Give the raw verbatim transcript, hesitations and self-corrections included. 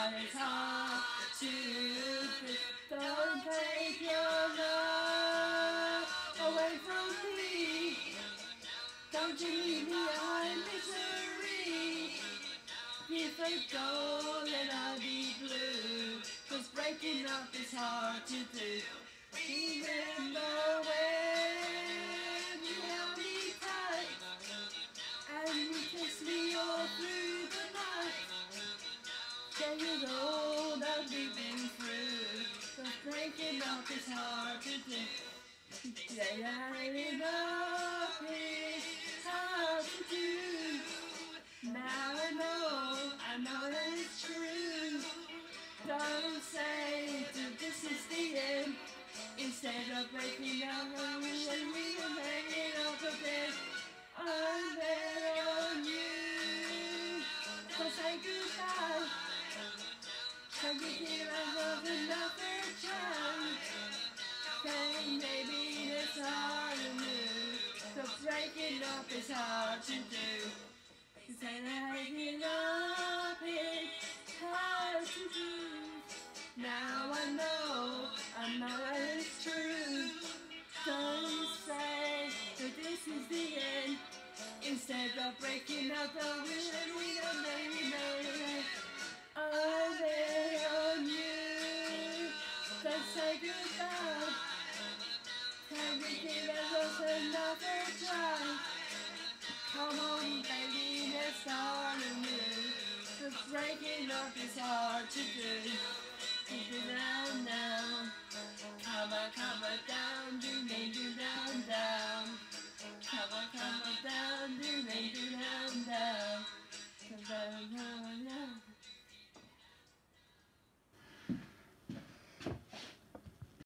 but it's hard to break. Don't take your love away from me. Don't you leave me behind misery. If I go, then I'll be blue. Cause breaking up is hard to do. Remember when you held me tight and you kissed me all through the night. Then you know that we've been through. Cause breaking up is hard to do. Yeah, breaking up is hard to do. Now I know, I know that it's true. Don't say that this is the end. Instead of breaking up, I'm wishing we were hanging up a bit. I'm there on you. So say goodbye. So you give us another chance. Okay, maybe it's hard to do. So breaking up is hard to do. You say that breaking up is hard to do. Now I know, I know that it's true. Don't say that this is the end. Instead of breaking up, I wish that we don't maybe know. I'm there on you. Don't say goodbye. Can we give us another try? Come on, baby, let's start anew. Cause breaking up is hard to do. Keep it down, down. Come on, come on, down, do me, do down, down. Come on, come on, down, do me, do down, down. Come on, come on, down.